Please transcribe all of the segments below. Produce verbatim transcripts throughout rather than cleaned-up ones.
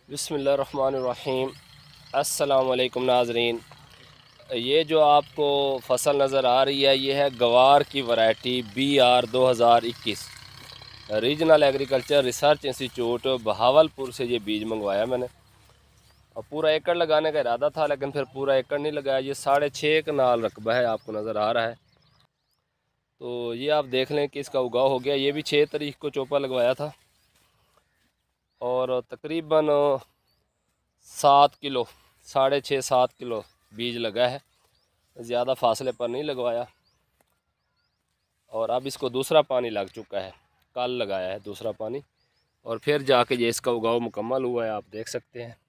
बिस्मिल्लाहिर्रहमानिर्रहीम। अस्सलाम वालेकुम नाज़रीन। ये जो आपको फ़सल नज़र आ रही है ये है गवार की वैरायटी बी आर दो हज़ार इक्कीस। Regional agriculture research institute Bahawalpur से ये बीज मंगवाया मैंने। और पूरा एकड़ लगाने का इरादा था लेकिन फिर पूरा एकड़ नहीं लगाया। ये साढ़े छः कनाल रकबा है, आपको नज़र आ रहा है। तो ये आप देख लें कि इसका उगाव हो गया। ये भी छः तारीख को चोपा लगवाया था और तकरीबन सात किलो साढ़े छः सात किलो बीज लगा है। ज़्यादा फासले पर नहीं लगवाया। और अब इसको दूसरा पानी लग चुका है, कल लगाया है दूसरा पानी, और फिर जाके ये इसका उगाव मुकम्मल हुआ है, आप देख सकते हैं।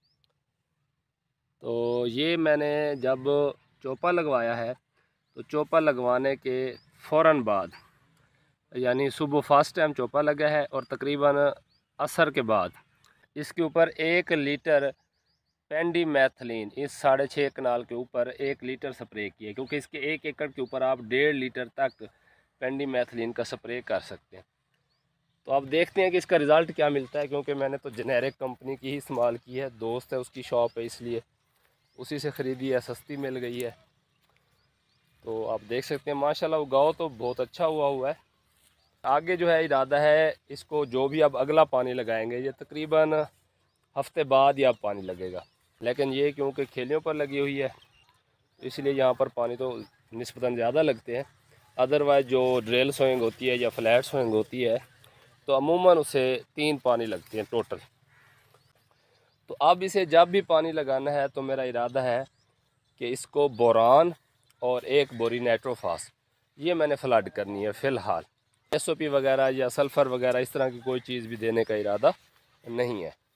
तो ये मैंने जब चोपा लगवाया है तो चोपा लगवाने के फ़ौरन बाद, यानी सुबह फर्स्ट टाइम चोपा लगा है और तकरीबन असर के बाद इसके ऊपर एक लीटर पेंडीमेथिलीन इस साढ़े छः कनाल के ऊपर एक लीटर स्प्रे किए, क्योंकि इसके एक एकड़ के ऊपर आप डेढ़ लीटर तक पेंडीमेथिलीन का स्प्रे कर सकते हैं। तो आप देखते हैं कि इसका रिज़ल्ट क्या मिलता है, क्योंकि मैंने तो जेनेरिक कंपनी की ही इस्तेमाल की है। दोस्त है, उसकी शॉप है, इसलिए उसी से ख़रीदी है, सस्ती मिल गई है। तो आप देख सकते हैं माशाल्लाह उगाव तो बहुत अच्छा हुआ हुआ है। आगे जो है इरादा है इसको, जो भी अब अगला पानी लगाएंगे ये तकरीबन हफ्ते बाद ही अब पानी लगेगा। लेकिन ये क्योंकि खेलियों पर लगी हुई है इसलिए यहाँ पर पानी तो निस्बतन ज़्यादा लगते हैं। अदरवाइज़ जो ड्रिल सोइंग होती है या फ्लैट सोइंग होती है तो अमूमन उसे तीन पानी लगते हैं टोटल। तो अब इसे जब भी पानी लगाना है तो मेरा इरादा है कि इसको बोरान और एक बोरी नाइट्रोफास ये मैंने फ्लड करनी है। फ़िलहाल एस ओ पी वगैरह या सल्फ़र वगैरह इस तरह की कोई चीज़ भी देने का इरादा नहीं है।